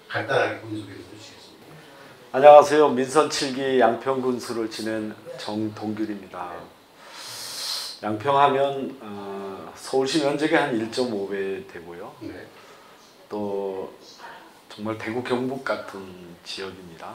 간단하게 본인 소개해 주시겠습니까? 안녕하세요. 민선 7기 양평군수를 지낸 정동균입니다. 양평하면 서울시 면적의 한 1.5배 되고요. 네. 또 정말 대구 경북 같은 지역입니다.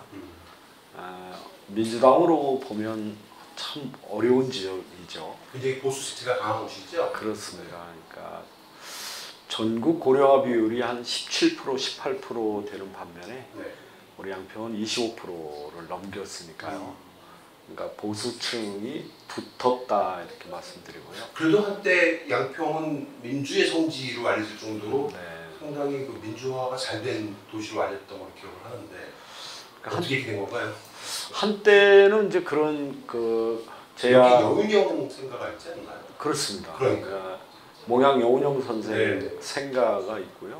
민주당으로 보면 참 어려운 지역이죠. 굉장히 보수 색채가 강한 곳이죠? 그렇습니다. 그러니까 전국 고령화 비율이 한 17%, 18% 되는 반면에 네. 우리 양평은 25%를 넘겼으니까요. 그러니까 보수층이 붙었다 이렇게 말씀드리고요. 그래도 한때 양평은 민주의 성지로 알려질 정도로 네. 상당히 그 민주화가 잘 된 도시로 알렸던 걸 기억을 하는데 어떻게 이렇게 된 건가요? 한때는 이제 그런 그 제가 여운형 생가가 있지 않나요? 그렇습니다. 그러니까 몽양 여운형 선생 네. 생가가 있고요.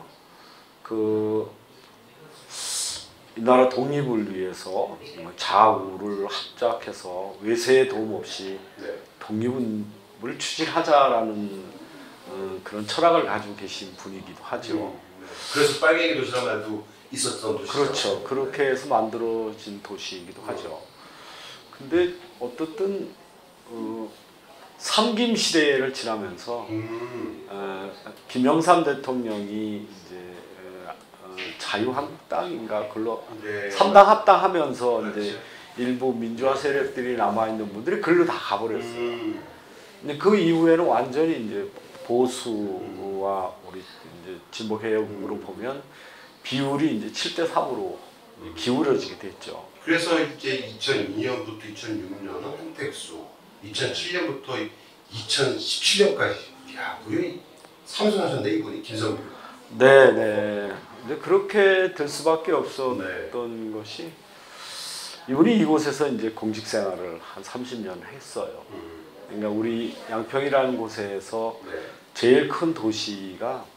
이 나라 독립을 위해서 좌우를 합작해서 외세의 도움 없이 네. 독립을 추진하자라는 그런 철학을 가지고 계신 분이기도 하죠. 그래서 빨갱이 도시란 말도 있었던 도시죠. 그렇죠. 그렇게 해서 만들어진 도시이기도 하죠. 근데 어떻든 삼김 시대를 지나면서 김영삼 대통령이 이제 자유한국당인가 글로 네. 3당 합당하면서 그렇죠. 이제 일부 민주화 세력들이 남아 있는 분들이 글로 다 가버렸어요. 근데 그 이후에는 완전히 이제 보수와 우리 이제 진보 개혁으로 보면 비율이 이제 7대 3으로 기울어지게 됐죠. 그래서 이제 2002년부터 2006년은 홍택수, 2007년부터 2017년까지 야 무려 삼선하셨네 이분이 김성규. 네네. 이제 그렇게 될 수밖에 없었던 네. 것이 이분이 이곳에서 이제 공직 생활을 한 30년 했어요. 그러니까 우리 양평이라는 곳에서 네. 제일 큰 도시가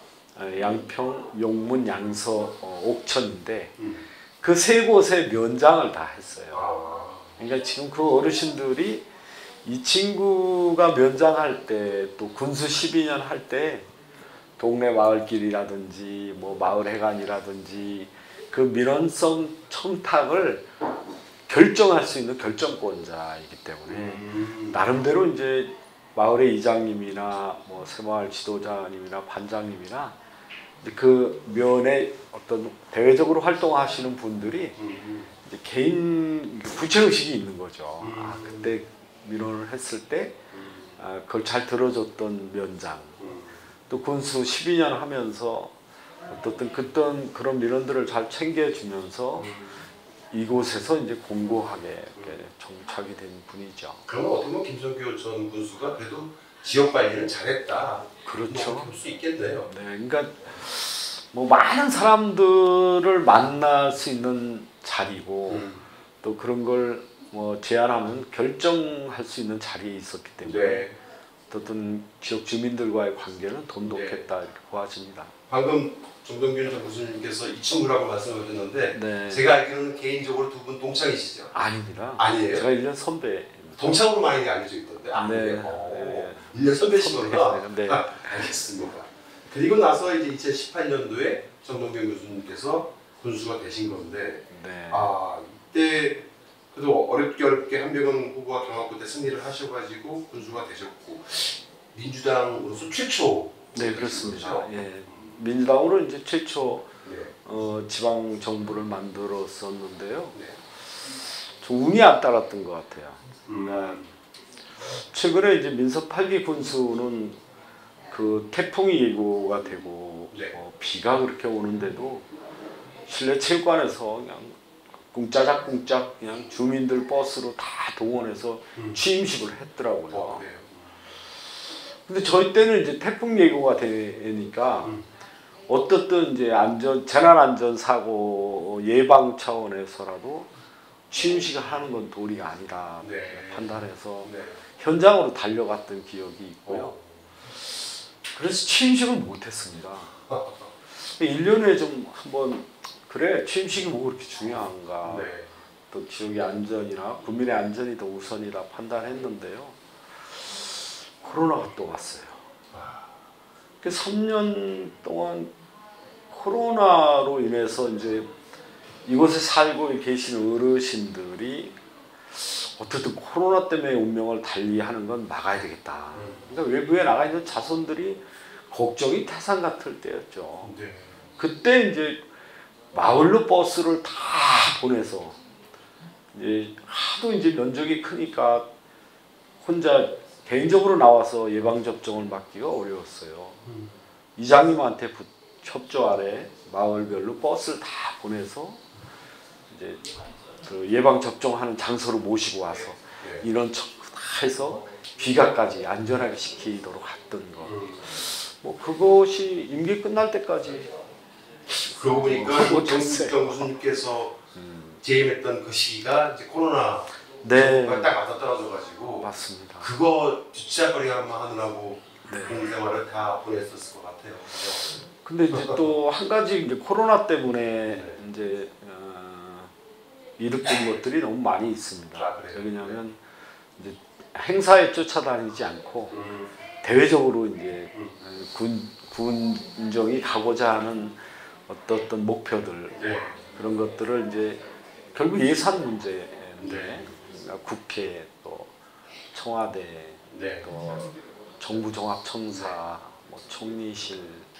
양평, 용문, 양서, 옥천인데 그 세 곳의 면장을 다 했어요. 그러니까 지금 그 어르신들이 이 친구가 면장할 때 또 군수 12년 할 때 동네 마을길이라든지 뭐 마을회관이라든지 그 민원성 청탁을 결정할 수 있는 결정권자이기 때문에 나름대로 이제 마을의 이장님이나 뭐 새마을 지도자님이나 반장님이나 그 면에 어떤 대외적으로 활동하시는 분들이 이제 개인 구체의식이 있는 거죠. 그때 민원을 했을 때 그걸 잘 들어줬던 면장, 또 군수 12년 하면서 어떤 그런 민원들을 잘 챙겨주면서 이곳에서 이제 공고하게 이렇게 정착이 된 분이죠. 그러면 어떻게 보면 김성규 전 군수가 그래도 지역 관리를 잘했다. 그렇죠. 볼 수 있겠네요. 네, 그러니까 뭐 많은 사람들을 만날 수 있는 자리고 또 그런 걸 뭐 제안하면 결정할 수 있는 자리에 있었기 때문에 네. 어떤 지역 주민들과의 관계는 돈독했다 이렇게 보아집니다. 방금 정동균 전 군수님께서 이 친구라고 말씀하셨는데 네. 제가 알기로는 개인적으로 두 분 동창이시죠? 아닙니다. 아니에요? 제가 1년 선배. 동창으로 많이 알려져 있던데. 네. 1년 선배시구나. 네. 알겠습니다. 그리고 나서 이제 2018년도에 정동균 교수님께서 군수가 되신 건데 네. 이때 그래도 어렵게 한병헌 후보가 경합부 때 승리를 하셔가지고 군수가 되셨고 민주당으로서 최초. 네, 그렇습니다. 예. 민주당으로 이제 최초 네. 지방 정부를 만들었었는데요. 네. 좀 운이 안 따랐던 것 같아요. 최근에 이제 민서 8기 군수는 그 태풍이 예고가 되고 네. 비가 그렇게 오는데도 실내 체육관에서 그냥 궁짜작궁짝 그냥 주민들 버스로 다 동원해서 취임식을 했더라고요. 근데 저희 때는 이제 태풍 예고가 되니까 어떻든 이제 재난안전사고 예방 차원에서라도 취임식을 하는 건 도리가 아니다 판단해서 현장으로 달려갔던 기억이 있고요. 그래서 취임식을 못했습니다. 1년에 좀 한번 그래 취임식이 뭐 그렇게 중요한가. 또 지역의 안전이나 국민의 안전이 더 우선이다 판단했는데요. 코로나가 또 왔어요. 그 3년 동안 코로나로 인해서 이제 이곳에 살고 계신 어르신들이 어쨌든 코로나 때문에 운명을 달리하는 건 막아야 되겠다. 그러니까 외부에 나가 있는 자손들이 걱정이 태산 같을 때였죠. 네. 그때 이제 마을로 버스를 다 보내서 이제 하도 이제 면적이 크니까 혼자 개인적으로 나와서 예방 접종을 받기가 어려웠어요. 이장님한테 협조 아래 마을별로 버스를 다 보내서 이제 그 예방 접종하는 장소로 모시고 와서 이런 척 다 해서 귀가까지 안전하게 시키도록 했던 거. 뭐 그것이 임기 끝날 때까지. 그러고 보니까 정무수님께서 재임했던 그 시기가 이제 코로나 네. 딱 맞아 떨어져가지고 맞습니다. 그거 뒷자거리만 하느라고 네. 공생활을 다 보냈었을 것 같아요. 근데 이제 또 한 가지 이제 코로나 때문에 이제 이득된 것들이 너무 많이 있습니다. 아, 그래요? 왜냐하면 이제 행사에 쫓아다니지 않고 대외적으로 이제 군정이 가고자 하는 어떤 목표들 네. 그런 것들을 이제 결국 예산 문제인데 네. 그러니까 국회 또 청와대 네. 또 정부종합청사 뭐 총리실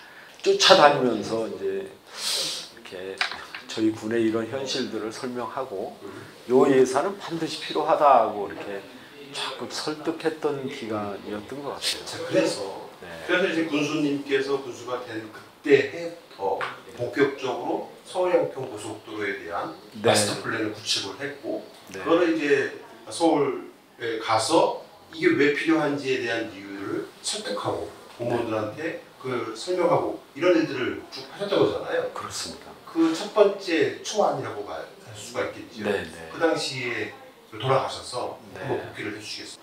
쫓아다니면서 이제 이렇게 저희 군의 이런 현실들을 설명하고 요 예산은 반드시 필요하다고 이렇게 조금 설득했던 기간이었던 것 같아요. 자, 그래서 네. 이제 군수님께서 군수가 된 그때부터 본격적으로 서울 양평 고속도로에 대한 네. 마스터 플랜을 구축을 했고 네. 그거를 이제 서울에 가서 이게 왜 필요한지에 대한 이유를 설득하고 공무원들한테 그걸 설명하고 이런 일들을 쭉 하셨던 거잖아요. 그렇습니다. 그 첫 번째 초안이라고 할 수가 있겠죠. 네, 네. 그 당시에 돌아가셔서 네. 한번 복귀를 해주시겠어요?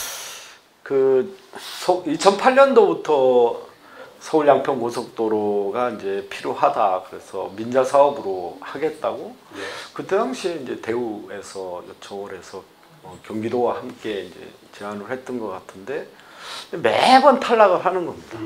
그 2008년도부터 서울 양평 고속도로가 이제 필요하다 그래서 민자 사업으로 하겠다고 네. 그때 당시에 이제 대우에서 요청을 해서 경기도와 함께 이제 제안을 했던 것 같은데 매번 탈락을 하는 겁니다.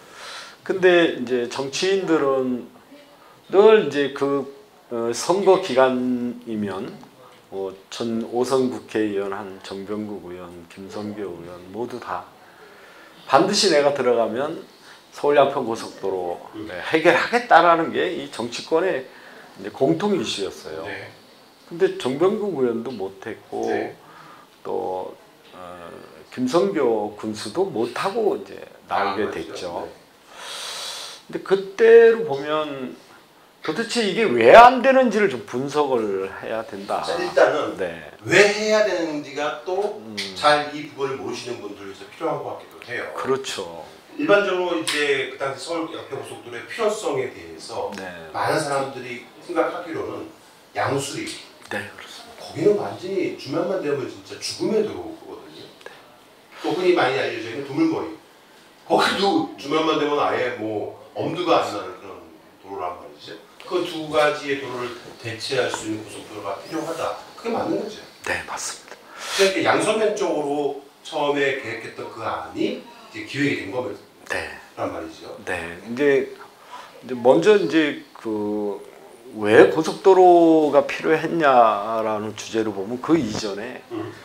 근데 이제 정치인들은 늘 이제 그 선거 기간이면 전 5선 국회의원 한 정병국 의원, 김성교 의원 모두 다 반드시 내가 들어가면 서울 양평 고속도로 해결하겠다라는 게 이 정치권의 이제 공통 이슈였어요. 네. 근데 정병국 의원도 못했고 네. 또 김성교 군수도 못하고 이제 나오게 됐죠. 근데 그때로 보면 도대체 이게 왜 안 되는지를 좀 분석을 해야 된다. 일단은 네. 왜 해야 되는지가 또 잘 이 부분을 모르시는 분들 위해서 필요한 것 같기도 해요. 그렇죠. 일반적으로 이제 그 당시 서울 양평고속도로의 필요성에 대해서 네. 많은 사람들이 생각하기로는 양수리. 네, 그렇습니다. 거기는 완전히 주말만 되면 진짜 죽음의 도로거든요. 또 흔히 많이 알려져 있는 두물머리. 거기도 주말만 되면 아예 뭐 엄두가 안 나는 그런 도로란 말이죠. 그 두 가지의 도로를 대체할 수 있는 고속도로가 필요하다. 그게 맞는 거죠. 네, 맞습니다. 그러니까 양서면 쪽으로 처음에 계획했던 그 안이 이제 기획이 된 거란 네. 말이죠. 네. 이제 먼저 이제 왜 고속도로가 필요했냐라는 주제로 보면 그 이전에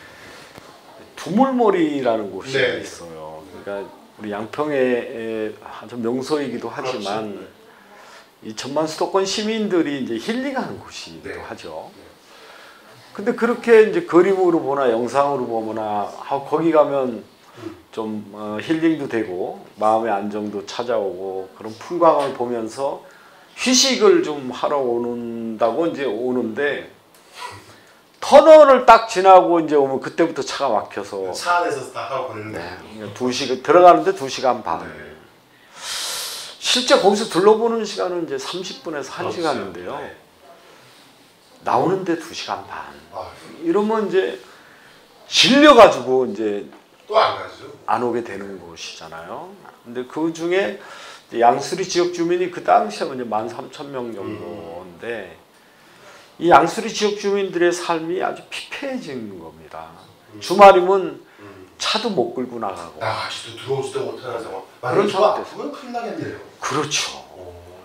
두물머리라는 곳이 네. 있어요. 그러니까 우리 양평의 아주 명소이기도 하지만 그렇죠. 이 천만 수도권 시민들이 이제 힐링하는 곳이기도 네. 하죠. 근데 그렇게 이제 그림으로 보나 영상으로 보거나 거기 가면 좀 힐링도 되고 마음의 안정도 찾아오고 그런 풍광을 보면서 휴식을 좀 하러 오는다고 이제 오는데 터널을 딱 지나고 이제 오면 그때부터 차가 막혀서 차 안에서 다 하고 보내는 네, 거예요. 2시간 들어가는데 2시간 반. 네. 실제 거기서 둘러보는 시간은 이제 30분에서 1시간인데요. 네. 나오는데 2시간 반. 아, 이러면 이제 질려가지고 이제 또 안 가죠. 안 오게 되는 곳이잖아요. 근데 그 중에 양수리 지역 주민이 그 당시에 이제 13,000명 정도인데 이 양수리 지역 주민들의 삶이 아주 피폐해진 겁니다. 주말이면 차도 못 끌고 나가고. 나가지도 들어오지도 못하는 상황. 그런 만약에 상황 아프면 큰일 나겠네요. 그렇죠.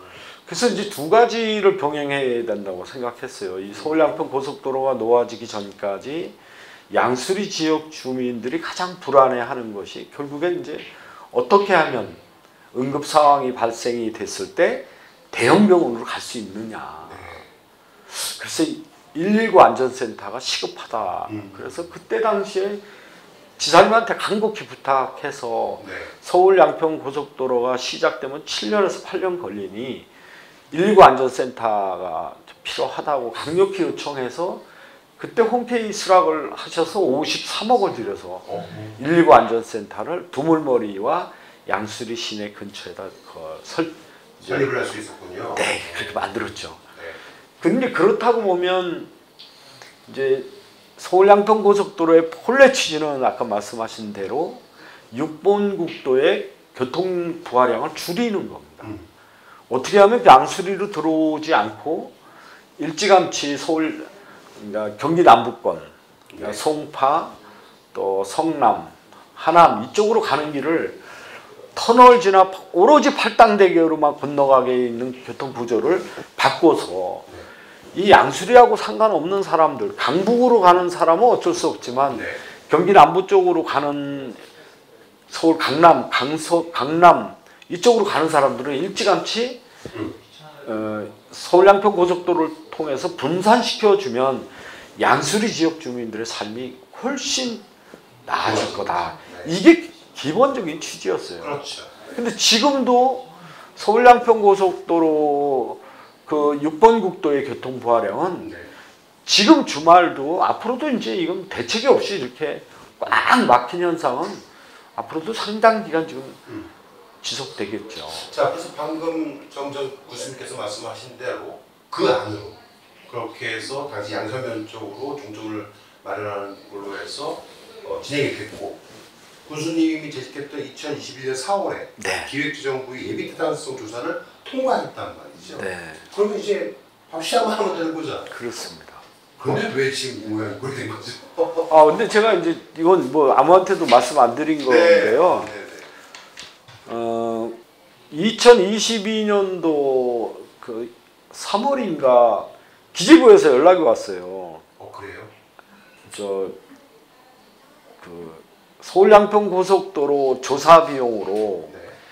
그래서 이제 두 가지를 병행해야 된다고 생각했어요. 이 서울 양평 고속도로가 놓아지기 전까지 양수리 지역 주민들이 가장 불안해하는 것이 결국엔 이제 어떻게 하면 응급 상황이 발생이 됐을 때 대형 병원으로 갈 수 있느냐. 그래서 119 안전센터가 시급하다. 그래서 그때 당시에 지사님한테 간곡히 부탁해서 서울 양평 고속도로가 시작되면 7년에서 8년 걸리니 119 안전센터가 필요하다고 강력히 요청해서 그때 홈페이지 수락을 하셔서 53억을 들여서 119 안전센터를 두물머리와 양수리 시내 근처에다 설립을 할 수 있었군요. 네, 그렇게 만들었죠. 근데 그렇다고 보면 이제 서울 양평 고속도로의 본래 취지는 아까 말씀하신 대로 6번 국도의 교통 부하량을 줄이는 겁니다. 어떻게 하면 양수리로 들어오지 않고 일찌감치 서울, 그러니까 경기 남부권, 그러니까 송파, 또 성남, 하남 이쪽으로 가는 길을 터널 지나 오로지 팔당대교로만 건너가게 있는 교통 구조를 바꿔서 이 양수리하고 상관없는 사람들, 강북으로 가는 사람은 어쩔 수 없지만 경기 남부 쪽으로 가는 서울 강남, 강남 이쪽으로 가는 사람들은 일찌감치 서울 양평 고속도로를 통해서 분산시켜주면 양수리 지역 주민들의 삶이 훨씬 나아질 거다. 이게 기본적인 취지였어요. 그렇죠. 근데 지금도 서울 양평 고속도로 그 6번 국도의 교통 부하량은 지금 주말도 앞으로도 이제 이건 대책이 없이 이렇게 꽉 막힌 현상은 앞으로도 상당 기간 지금 지속되겠죠. 자, 그래서 방금 정전 교수님께서 말씀하신 대로 그 안으로 그렇게 해서 당시 양서면 쪽으로 종점을 마련하는 걸로 해서 진행이 됐고 군수님이 제시했던 2021년 4월에 기획재정부의 예비타당성 조사를 통과했단 말이죠. 그러면 이제 바로 시작만 하면 되는 거잖아요. 그렇습니다. 그런데 왜 지금 이 모양이 그렇게 된 거죠? 근데 제가 이제 이건 뭐 아무한테도 말씀 안 드린 건데요. 2022년도 그 3월인가 기재부에서 연락이 왔어요. 그래요? 서울 양평 고속도로 조사 비용으로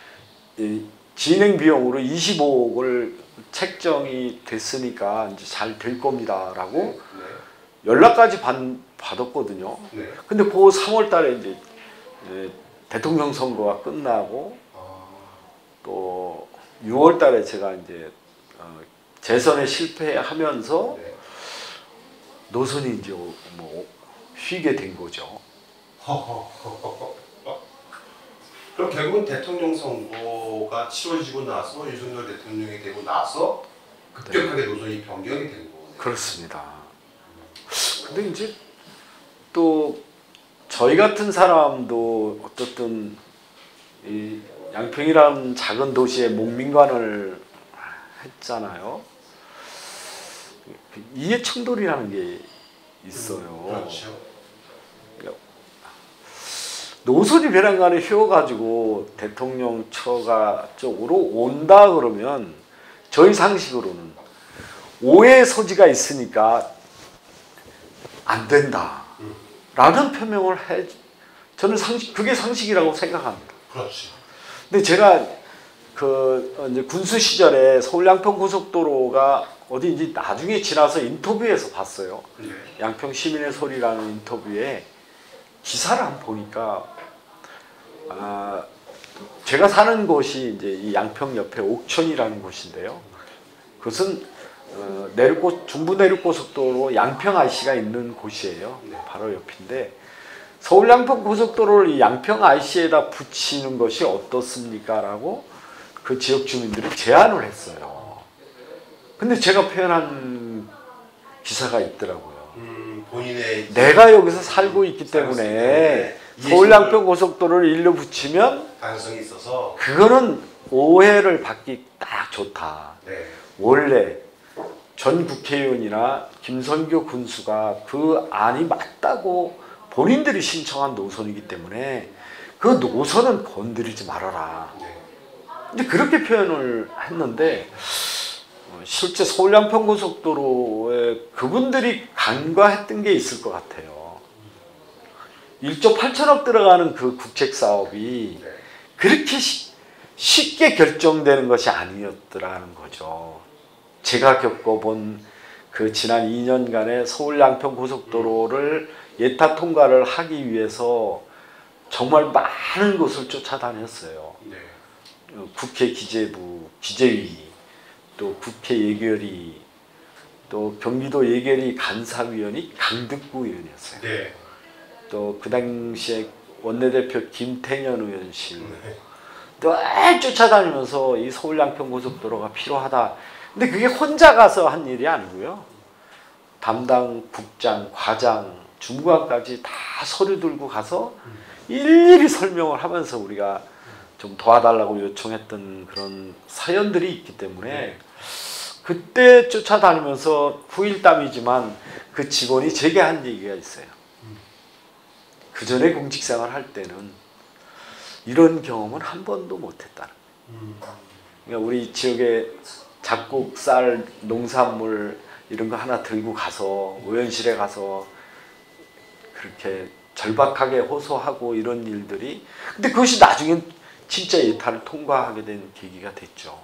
진행 비용으로 25억을 책정이 됐으니까 이제 잘 될 겁니다라고 연락까지 받았거든요. 근데 그 3월 달에 이제 대통령 선거가 끝나고 또 6월 달에 제가 이제 재선에 실패하면서 노선이 이제 뭐 쉬게 된 거죠. 그럼 결국은 대통령 선거가 치러지고 나서 윤석열 대통령이 되고 나서 급격하게 노선이 변경이 된 거네요. 그렇습니다. 근데 이제 또 저희 같은 사람도 어떻든 이 양평이라는 작은 도시에 목민관을 했잖아요. 이해충돌이라는 게 있어요. 그렇죠. 노선이 배란간에 휘어가지고 대통령 처가 쪽으로 온다 그러면 저희 상식으로는 오해의 소지가 있으니까 안 된다 라는 표명을 해. 저는 그게 상식이라고 생각합니다. 그렇죠. 근데 제가 이제 군수 시절에 서울 양평 고속도로가 어디인지 나중에 지나서 인터뷰에서 봤어요. 양평 시민의 소리라는 인터뷰에 기사를 한번 보니까 제가 사는 곳이 이제 이 양평 옆에 옥천이라는 곳인데요. 그것은 중부 내륙고속도로 양평 IC가 있는 곳이에요. 바로 옆인데 서울 양평 고속도로를 이 양평 IC에다 붙이는 것이 어떻습니까? 라고 그 지역 주민들이 제안을 했어요. 근데 제가 표현한 기사가 있더라고요. 본인의 내가 여기서 살고 있기 때문에 서울 양평 고속도로를 일로 붙이면 가능성이 있어서 그거는 오해를 받기 딱 좋다. 원래 전 국회의원이나 김선교 군수가 그 안이 맞다고 본인들이 신청한 노선이기 때문에 그 노선은 건드리지 말아라. 근데 그렇게 표현을 했는데 실제 서울 양평 고속도로에 그분들이 간과했던 게 있을 것 같아요. 1조 8천억 들어가는 그 국책 사업이 그렇게 쉽게 결정되는 것이 아니었더라는 거죠. 제가 겪어본 그 지난 2년간의 서울 양평 고속도로를 예타 통과를 하기 위해서 정말 많은 곳을 쫓아다녔어요. 국회 기재부, 기재위, 또 국회 예결위, 또 경기도 예결위 간사위원이 강득구 의원이었어요. 또 그 당시에 원내대표 김태년 의원실, 또 쫓아다니면서 이 서울 양평 고속도로가 필요하다. 근데 그게 혼자 가서 한 일이 아니고요. 담당 국장, 과장, 중과까지 다 서류 들고 가서 일일이 설명을 하면서 우리가 좀 도와달라고 요청했던 그런 사연들이 있기 때문에 그때 쫓아다니면서 후일담이지만 그 직원이 제게 한 얘기가 있어요. 그 전에 공직생활 할 때는 이런 경험은 한 번도 못했다는 거예요. 그러니까 우리 지역에 잡곡, 쌀, 농산물 이런 거 하나 들고 가서 의원실에 가서 그렇게 절박하게 호소하고 이런 일들이, 근데 그것이 나중엔 진짜 예타를 통과하게 된 계기가 됐죠.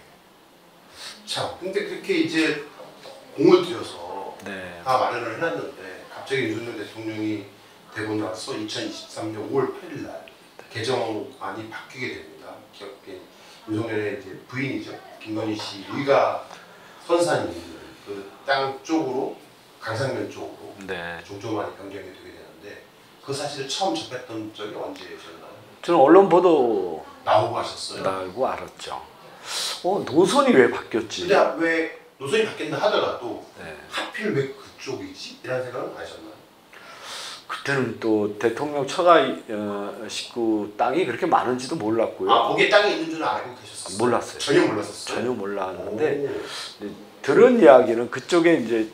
자, 근데 그렇게 이제 공을 들여서 다 마련을 해놨는데 갑자기 윤석열 대통령이 되고 나서 2023년 5월 8일 날 개정안이 바뀌게 됩니다. 윤석열의 이제 부인이죠. 김건희 씨 일가 선산이 그 땅 쪽으로 강상면 쪽으로 종조만이 변경이 되게 되는데 그 사실을 처음 접했던 적이 언제셨나요? 저는 언론 보도 나오고 하셨어요? 나오고 알았죠. 노선이 왜 바뀌었지? 근데 왜 노선이 바뀐다 하더라도 하필 왜 그쪽이지? 이런 생각은 안 하셨나요? 그때는 또 대통령 처가 식구 땅이 그렇게 많은지도 몰랐고요. 거기에 땅이 있는 줄은 알고 계셨어요? 몰랐어요. 전혀 몰랐었어요? 전혀 몰랐는데 들은 이야기는 그쪽에 이제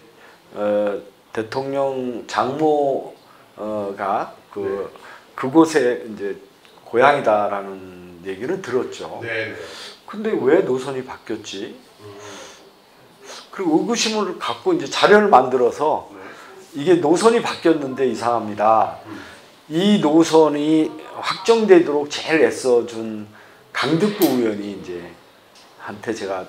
대통령 장모가 그곳에 이제 고향이다라는 얘기는 들었죠. 근데 왜 노선이 바뀌었지? 그리고 의구심을 갖고 이제 자료를 만들어서 이게 노선이 바뀌었는데 이상합니다. 이 노선이 확정되도록 제일 애써준 강득구 의원이 이제 한테 제가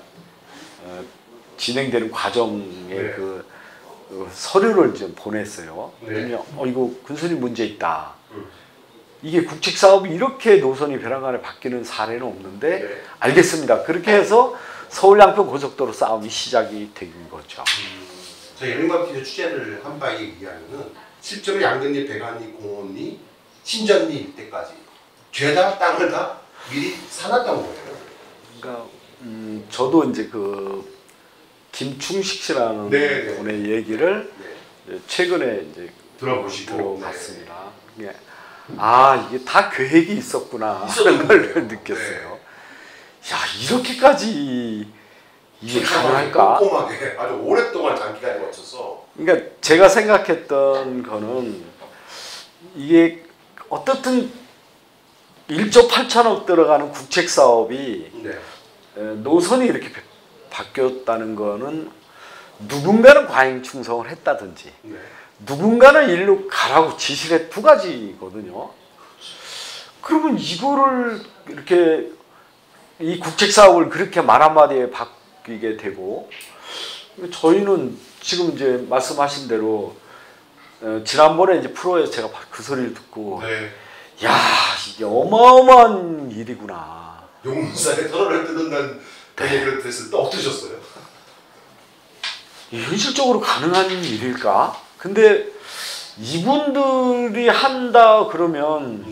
진행되는 과정에 그 서류를 좀 보냈어요. 그러면 이거 군선이 문제 있다. 이게 국책 사업이 이렇게 노선이 벼랑간에 바뀌는 사례는 없는데 알겠습니다. 그렇게 해서 서울 양평 고속도로 싸움이 시작이 된 거죠. 저희 예능방송에 취재를 한 바에 의하면은 실제로 양근리, 백안리, 공원리, 신전리 일대까지 죄다 땅을 다 미리 사놨던 거예요. 그러니까 저도 이제 그 김충식 씨라는 분의 얘기를 최근에 이제 들어봤습니다. 이게 다 계획이 있었구나 하는 걸 느꼈어요. 야, 이렇게까지 이게 가능할까? 꼼꼼하게 아주 오랫동안 장기간에 거쳐서. 그러니까 제가 생각했던 거는 이게 어떻든 1조 8천억 들어가는 국책 사업이 노선이 이렇게 바뀌었다는 거는 누군가는 과잉 충성을 했다든지 누군가는 일로 가라고 지시를 해. 두 가지거든요. 그러면 이거를 이렇게 이 국책 사업을 그렇게 말 한마디에 바뀌게 되고, 저희는 지금 이제 말씀하신 대로 지난번에 이제 프로에서 제가 그 소리를 듣고 야, 이게 어마어마한 일이구나. 용문산에 터널을 뜯는다는 얘기를 들었을 때 어떠셨어요? 현실적으로 가능한 일일까? 근데 이분들이 한다 그러면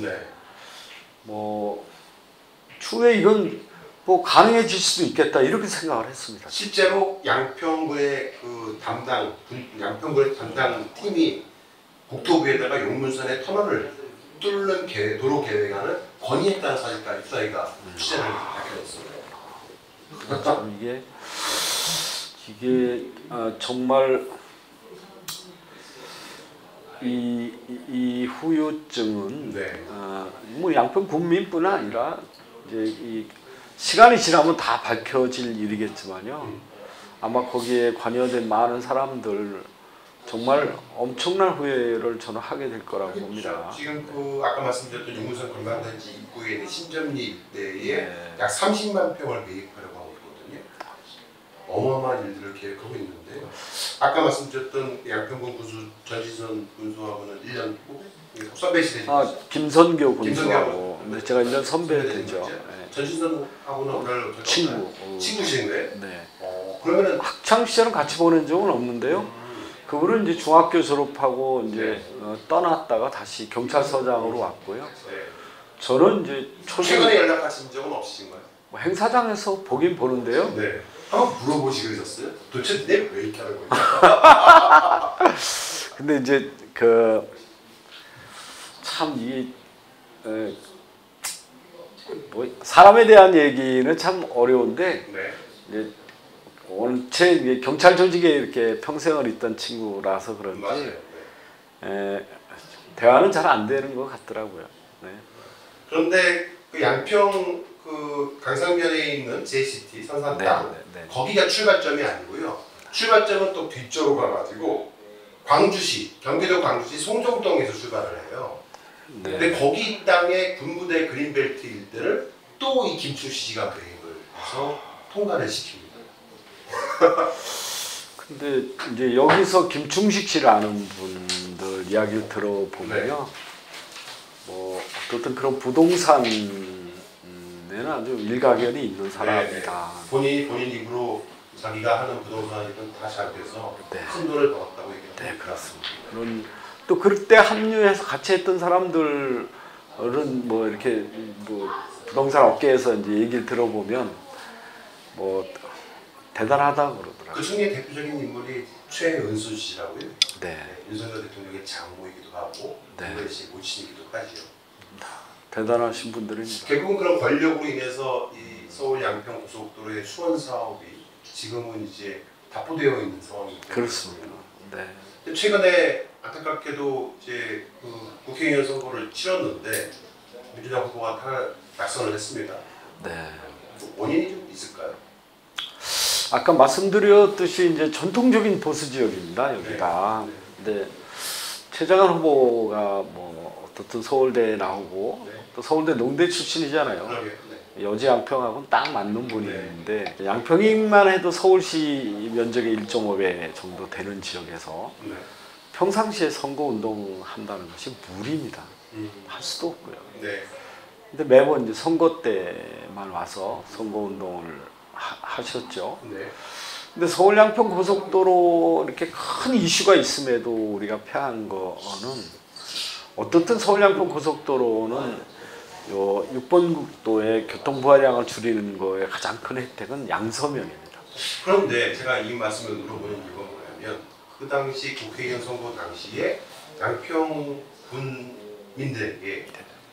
뭐 추후에 이건 뭐 가능해질 수도 있겠다 이렇게 생각을 했습니다. 실제로 양평구의 양평구의 담당 팀이 국토부에다가 용문산의 터널을 뚫는 도로 계획안을 건의했다는 사실까지 저희가 취재를 밝혀냈습니다. 참 이게 정말 이 후유증은 뭐 양평 국민뿐 아니라 이제 이 시간이 지나면 다 밝혀질 일이겠지만요. 아마 거기에 관여된 많은 사람들 정말 엄청난 후회를 저는 하게 될 거라고 봅니다. 지금 그 아까 말씀드렸던 용문산 관광단지 입구에 있는 신점리 일대에 약 30만 평을 매입하려고 하고 있거든요. 어마어마한 일들을 계획하고 있는데요. 아까 말씀드렸던 양평군 군수 전신선 군수하고는 1년 후 선배시대죠. 김선교 군수하고 근데 제가 1년 선배 되죠. 네. 전신선하고는 오늘 친구신 거예요? 네. 그러면은 학창 시절은 같이 보낸 적은 없는데요. 그분은 이제 중학교 졸업하고 이제 떠났다가 다시 경찰서장으로 왔고요. 저는 이제 최근에 연락하신 적은 없으신가요? 뭐 행사장에서 보긴 보는데요. 네. 한번 물어보시고 그러셨어요? 도대체 내 왜 이렇게 하는 거야? 근데 이제 참 이게 뭐 사람에 대한 얘기는 참 어려운데 네. 이제 원체 경찰 조직에 이렇게 평생을 있던 친구라서 그런지 대화는 잘 안 되는 것 같더라고요. 네. 그런데 그 양평 그 강상면에 있는 JCT 선산땅 거기가 출발점이 아니고요. 출발점은 또 뒤쪽으로 가가지고 광주시 경기도 광주시 송정동에서 출발을 해요. 네. 근데 거기 땅의 군부대 그린벨트 일대를 또 이 김충식 씨가 매입을 해서 통과를 시킵니다. 근데 이제 여기서 김충식 씨를 아는 분들 이야기를 들어보면요, 뭐 어떤 그런 부동산에는 아주 일가견이 있는 사람이다. 본인 입으로 자기가 하는 부동산이든 다 잘 돼서 큰 돈을 벌었다고 얘기합니다. 네, 그렇습니다. 또 그때 합류해서 같이 했던 사람들은 뭐 이렇게 뭐 부동산 업계에서 이제 얘기를 들어보면 뭐 대단하다고 그러더라고요. 그 중에 대표적인 인물이 최은순 씨라고요. 네. 윤석열 대통령의 장모이기도 하고 윤석열 씨 모친이기도 하죠. 대단하신 분들입니다. 결국은 그런 권력으로 인해서 이 서울 양평 고속도로의 수원 사업이 지금은 이제 답보되어 있는 상황입니다. 그렇습니다. 네. 최근에 안타깝게도 이제 그 국회의원 선거를 치렀는데 민주당 후보가 낙선을 했습니다. 네. 원인이 좀 있을까요? 아까 말씀드렸듯이 이제 전통적인 보수 지역입니다, 여기가. 근데 최정환 후보가 뭐 어떻든 서울대 나오고 또 서울대 농대 출신이잖아요. 여지 양평하고는 딱 맞는 분인데 양평이만 해도 서울시 면적의 1.5배 정도 되는 지역에서 평상시에 선거운동 한다는 것이 무리입니다. 할 수도 없고요. 근데 매번 이제 선거 때만 와서 선거운동을 하셨죠. 근데 서울 양평 고속도로 이렇게 큰 이슈가 있음에도 우리가 패한 거는 어떻든 서울 양평 고속도로는 요 6번 국도의 교통 부하량을 줄이는 거에 가장 큰 혜택은 양서면입니다. 그런데 제가 이 말씀을 물어보는 이유가 뭐냐면 그 당시 국회의원 선거 당시에 양평 군민들에게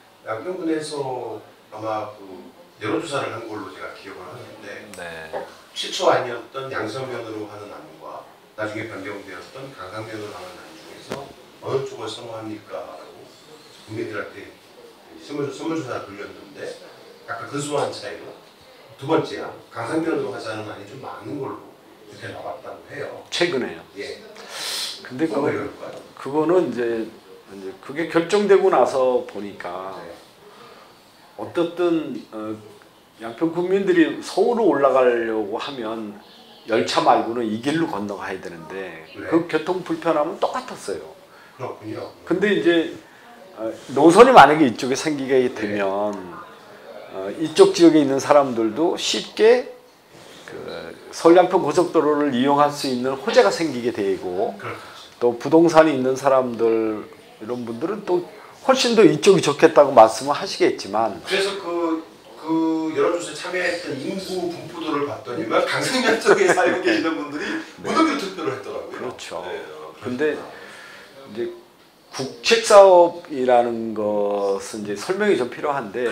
양평군에서 아마 그 여론조사를 한 걸로 제가 기억을 하는데 최초 아니었던 양서면으로 하는 안과 나중에 변경되었던 강상면으로 하는 안 중에서 어느 쪽을 선호합니까? 라고 국민들한테 설문조사를 돌렸는데 약간 근소한 차이로 두 번째 안 강상면으로 하자는 안이 좀 많은 걸로 이렇게 나왔다고 해요. 최근에요. 예. 근데 그거는 이제 그게 결정되고 나서 보니까 어떻든 양평 국민들이 서울로 올라가려고 하면 열차 말고는 이 길로 건너가야 되는데 그 교통 불편함은 똑같았어요. 그렇군요. 근데 이제 노선이 만약에 이쪽에 생기게 되면 이쪽 지역에 있는 사람들도 쉽게 그 서울 양평 고속도로를 이용할 수 있는 호재가 생기게 되고 또 부동산이 있는 사람들 이런 분들은 또 훨씬 더 이쪽이 좋겠다고 말씀을 하시겠지만 그래서 그 여론조사에 참여했던 인구 분포도를 봤더니만 강상면 쪽에 살고 계시는 분들이 무더기로 투표를 했더라고요. 그렇죠. 근데 이제 국책 사업이라는 것은 이제 설명이 좀 필요한데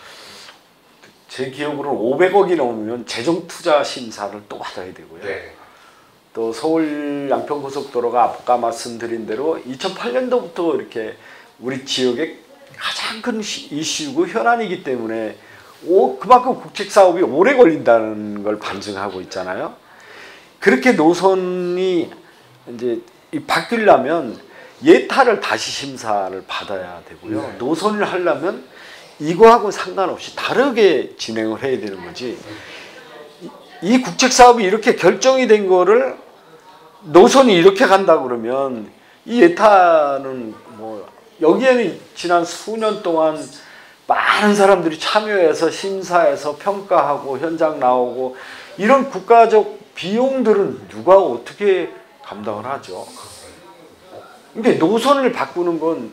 제 기억으로는 500억이 넘으면 재정 투자 심사를 또 받아야 되고요. 또 서울 양평 고속도로가 아까 말씀드린 대로 2008년도부터 이렇게 우리 지역의 가장 큰 이슈고 현안이기 때문에 그만큼 국책 사업이 오래 걸린다는 걸 반증하고 있잖아요. 그렇게 노선이 이제 바뀌려면 예타를 다시 심사를 받아야 되고요. 네. 노선을 하려면 이거하고 상관없이 다르게 진행을 해야 되는 거지. 이 국책 사업이 이렇게 결정이 된 거를 노선이 이렇게 간다 그러면 이 예타는 뭐 여기에는 지난 수년 동안 많은 사람들이 참여해서 심사해서 평가하고 현장 나오고 이런 국가적 비용들은 누가 어떻게 감당을 하죠? 근데 노선을 바꾸는 건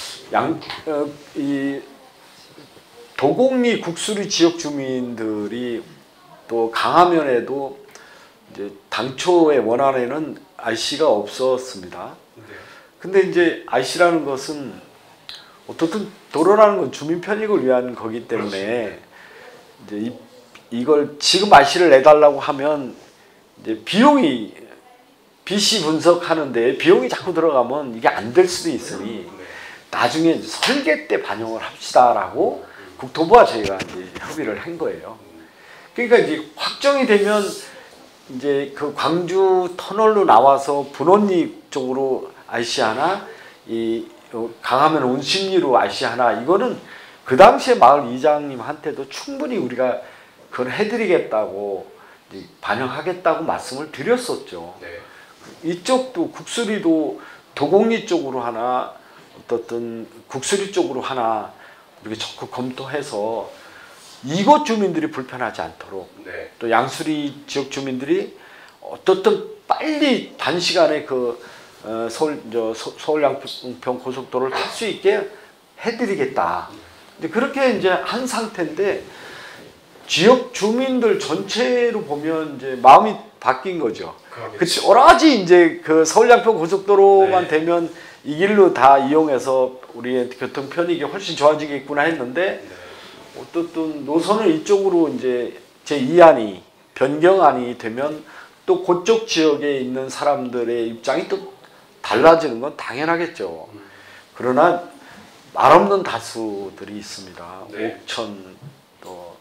이 도곡리 국수리 지역 주민들이 또 강화면에도 이제 당초의 원안에는 IC가 없었습니다. 근데 이제 IC라는 것은 어떻든 도로라는 건 주민 편익을 위한 거기 때문에 이제 이걸 지금 IC를 내달라고 하면 이제 비용이 BC 분석하는데 비용이 자꾸 들어가면 이게 안 될 수도 있으니 나중에 설계 때 반영을 합시다라고 국토부와 저희가 이제 협의를 한 거예요. 그러니까 이제 확정이 되면 이제 그 광주 터널로 나와서 분원리 쪽으로 IC 하나, 이 강화면 온심리로 IC 하나, 이거는 그 당시에 마을 이장님한테도 충분히 우리가 그걸 해드리겠다고 반영하겠다고 말씀을 드렸었죠. 네. 이쪽도 국수리도 도곡리 쪽으로 하나, 어떻든 국수리 쪽으로 하나 우리가 적극 검토해서 이곳 주민들이 불편하지 않도록 네. 또 양수리 지역 주민들이 어떻든 빨리 단시간에 그 서울 양평 고속도로를 탈 수 있게 해드리겠다. 근데 그렇게 이제 한 상태인데 지역 주민들 전체로 보면 이제 마음이 바뀐 거죠. 그치, 오라지 이제 그 서울 양평 고속도로만 네. 되면 이 길로 다 이용해서 우리의 교통 편익이 훨씬 좋아지겠구나 했는데 어떻든 노선을 이쪽으로 이제 제2안이 변경안이 되면 또 그쪽 지역에 있는 사람들의 입장이 또 달라지는 건 당연하겠죠. 그러나 말없는 다수들이 있습니다. 네. 옥천 또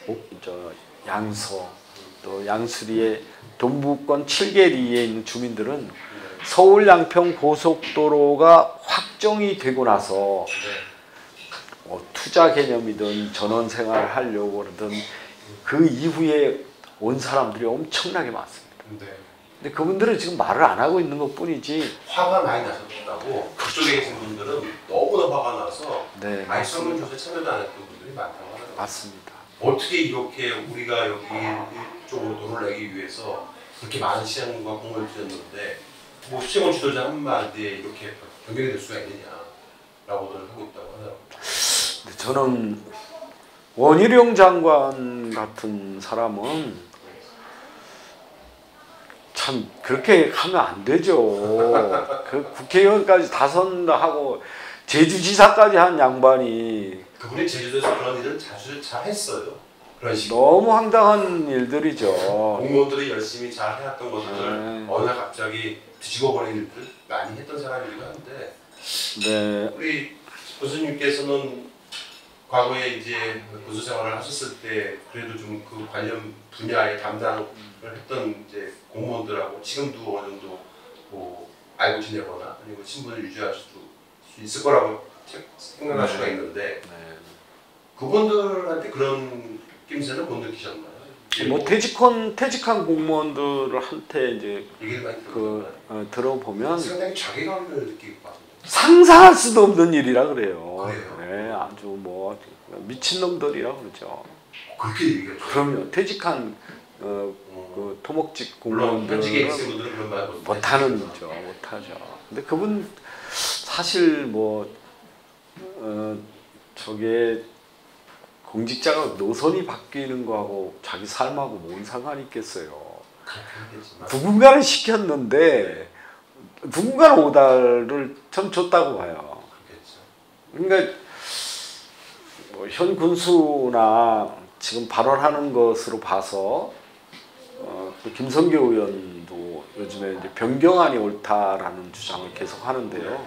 양서 또 양수리의 동부권 7개리에 있는 주민들은 서울 양평 고속도로가 확정이 되고 나서 투자 개념이든 전원 생활을 하려고 그러든 그 이후에 온 사람들이 엄청나게 많습니다. 네. 근데 그분들은 지금 말을 안 하고 있는 것 뿐이지 화가 많이 나셨다고 그쪽에 계신 분들은 너무나 화가 나서 네, 아예 설문조사에 참여도 안 했던 분들이 많다고 하더라고요. 맞습니다. 어떻게 이렇게 우리가 여기 이쪽으로 돈을 내기 위해서 그렇게 많은 시간과 공을 들였는데 뭐 시청 지도자 한마디에 이렇게 변경이 될 수가 있느냐라고들 하고 있다고 하더라고요. 근데 저는 원희룡 장관 같은 사람은 참 그렇게 하면 안 되죠. 그 국회의원까지 다선하고 제주지사까지 한 양반이 그분이 제주도에서 그런 일을 자주 잘 했어요. 그런 식으로. 너무 황당한 일들이죠. 공무원들이 열심히 잘 해왔던 것들 네. 어느 날 갑자기 뒤집어버린 일들 많이 했던 사람이기도 한데 네. 우리 교수님께서는 과거에 이제 교수 생활을 하셨을 때 그래도 좀 그 관련 분야에 담당을 했던 이제 공무원들하고 지금도 어느 정도 뭐 알고 지내거나 아니면 친분을 유지할 수 있을 거라고 생각할 수가 있는데 네. 그분들한테 그런 낌새는 못 느끼셨나요? 뭐 퇴직한 공무원들한테 이제 얘기를 많이 들어보면 상당히 자괴감을 느끼고 봤는데 상상할 수도 없는 일이라 그래요. 그래요? 네, 아주 뭐 미친 놈들이라 그러죠. 그렇게 얘기했죠. 그럼요. 퇴직한 그 토목직 물론 현직에 공무원들은 계신 분들은 그런 말 못하는 거죠. 못하죠. 근데 그분 사실 뭐 저게 공직자가 노선이 바뀌는 거하고 자기 삶하고 뭔 상관이 있겠어요. 누군가는 시켰는데 누군가는 오달을 전 줬다고 봐요. 그러니까 뭐 현 군수나 지금 발언하는 것으로 봐서 또 김성교 의원도 요즘에 이제 변경안이 옳다라는 주장을 계속 하는데요.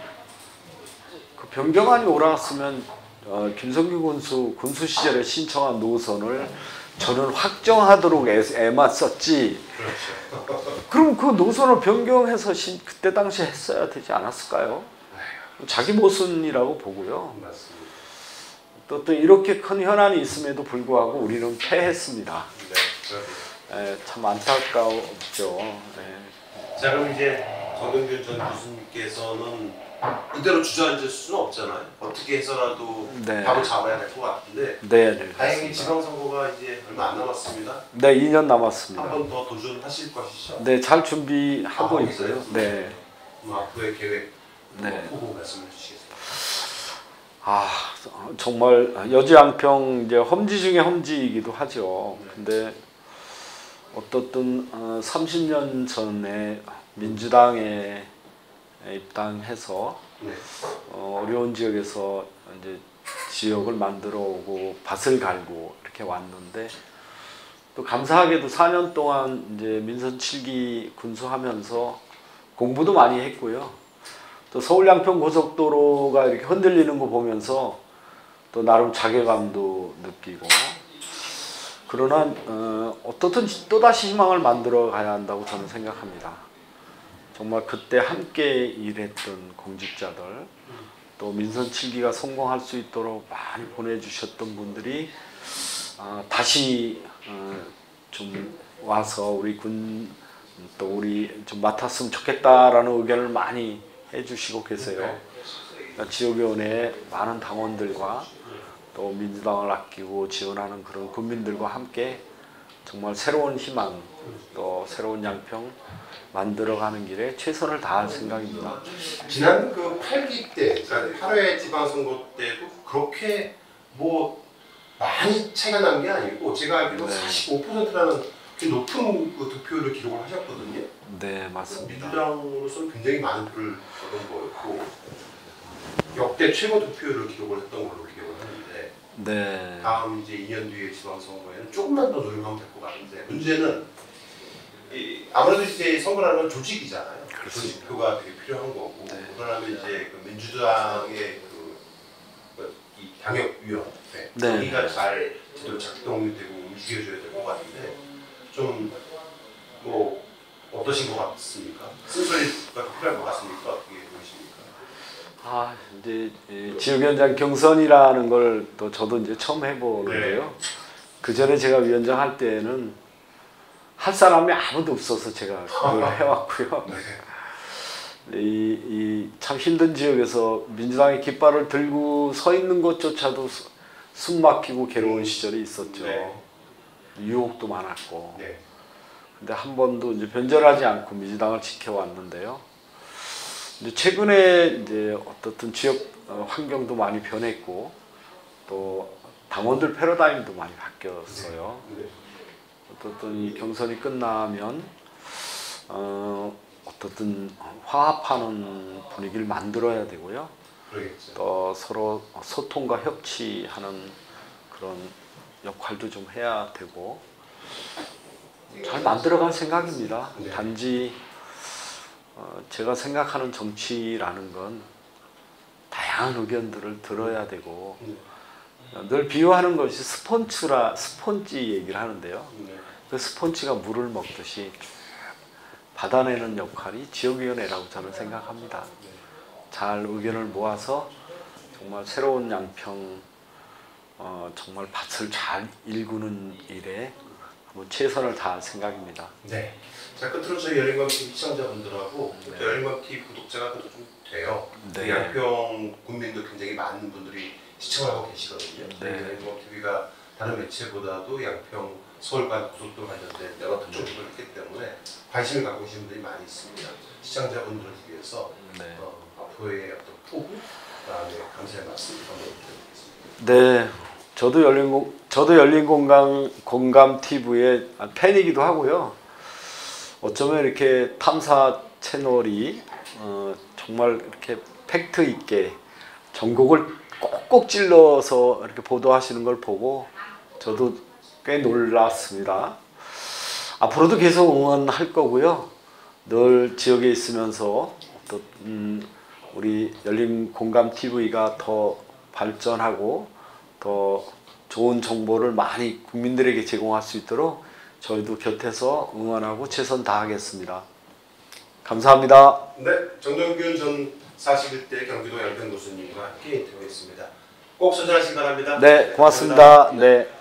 그 변경안이 옳았으면 김성규 군수 시절에 신청한 노선을 저는 확정하도록 애만 썼지. 그렇죠. 그럼 그 노선을 변경해서 그때 당시 했어야 되지 않았을까요? 자기 모순이라고 보고요. 맞습니다. 또 이렇게 큰 현안이 있음에도 불구하고 우리는 패했습니다. 네, 참 안타까웠죠. 네. 자, 그럼 이제 정동균 전 교수님께서는 이대로 주저앉을 수는 없잖아요. 어떻게 해서라도 네. 답을 잡아야 될 것 같은데 네, 다행히 지방선거가 이제 얼마 안 남았습니다. 네, 2년 남았습니다. 한 번 더 도전하실 것이죠? 네, 잘 준비하고 있고요. 있어요? 네. 앞으로의 계획 네. 보고 말씀해 주시겠습니다. 정말 여지양평 이제 험지 중에 험지이기도 하죠. 근데 어떻든 30년 전에 민주당에 입당해서 네. 어려운 지역에서 이제 지역을 만들어 오고 밭을 갈고 이렇게 왔는데 또 감사하게도 4년 동안 이제 민선 7기 군수하면서 공부도 많이 했고요. 또 서울 양평 고속도로가 이렇게 흔들리는 거 보면서 또 나름 자괴감도 느끼고 그러나 어떻든 또다시 희망을 만들어 가야 한다고 저는 생각합니다. 정말 그때 함께 일했던 공직자들 또 민선 7기가 성공할 수 있도록 많이 보내주셨던 분들이 다시 좀 와서 우리 군 또 우리 좀 맡았으면 좋겠다라는 의견을 많이 해주시고 계세요. 지역위원회 많은 당원들과 또 민주당을 아끼고 지원하는 그런 국민들과 함께 정말 새로운 희망 또 새로운 양평 만들어가는 길에 최선을 다할 생각입니다. 지난 그 8기 때, 그러니까 8회 지방선거 때도 그렇게 뭐 많이 차이가 난 게 아니고 제가 알기로 45%라는 높은 그 득표율을 기록을 하셨거든요. 네, 맞습니다. 민주당으로서는 굉장히 많은 표를 얻은 거였고 역대 최고 득표율을 기록을 했던 걸로 기억을 하는데 네. 다음 이제 2년 뒤에 지방선거에는 조금만 더 노력하면 될 것 같은데 문제는 아무래도 이제 선거라는 건 조직이잖아요. 조직표가 되게 필요한 거고 그러면 이제 그 민주당의 이 당협위원회 여기가 잘 제대로 작동이 되고 움직여줘야 될 것 같은데 좀 뭐 어떠신 것 같습니까? 쓴소리가 필요할 것 같습니까? 어떻게 보십니까? 이제 지역위원장 경선이라는 걸 또 저도 이제 처음 해보는데요. 그 전에 제가 위원장 할 때는 할 사람이 아무도 없어서 제가 그걸 해왔고요. 이 참 힘든 지역에서 민주당의 깃발을 들고 서 있는 것조차도 숨 막히고 괴로운 시절이 있었죠. 유혹도 많았고. 근데 한 번도 이제 변절하지 않고 민주당을 지켜왔는데요. 이제 최근에 이제 어떻든 지역 환경도 많이 변했고 또 당원들 패러다임도 많이 바뀌었어요. 어떻든 이 경선이 끝나면 어떻든 화합하는 분위기를 만들어야 되고요. 또 서로 소통과 협치하는 그런 역할도 좀 해야 되고 잘 만들어갈 생각입니다. 단지 제가 생각하는 정치라는 건 다양한 의견들을 들어야 되고 늘 비유하는 것이 스펀지 얘기를 하는데요. 그 스펀지가 물을 먹듯이 받아내는 역할이 지역위원회라고 저는 생각합니다. 잘 의견을 모아서 정말 새로운 양평 정말 밭을 잘 일구는 일에 한번 최선을 다할 생각입니다. 네. 자, 끝으로 저희 열린광TV 시청자분들하고 열린광TV 구독자가 좀 돼요. 양평 국민도 굉장히 많은 분들이 시청을 하고 계시거든요. 열린광TV가 다른 매체보다도 양평 서울간 고속도로 관련된 여러 특종을 했기 때문에 관심을 갖고 계신 분들이 많이 있습니다. 시청자분들을 위해서 앞으로의 어떤 포부, 그다음에 감사의 말씀 한번 드리겠습니다. 네, 저도 열린공감 TV의 팬이기도 하고요. 어쩌면 이렇게 탐사 채널이 정말 이렇게 팩트 있게 전곡을 꼭꼭 찔러서 이렇게 보도하시는 걸 보고 저도 꽤 놀랐습니다. 앞으로도 계속 응원할 거고요. 늘 지역에 있으면서 또 우리 열린공감 TV가 더 발전하고 더 좋은 정보를 많이 국민들에게 제공할 수 있도록 저희도 곁에서 응원하고 최선 다하겠습니다. 감사합니다. 네, 정동균 전 41대 경기도 양평 교수님과 함께 인터뷰했습니다. 꼭 선전하시기 바랍니다. 네, 고맙습니다. 네.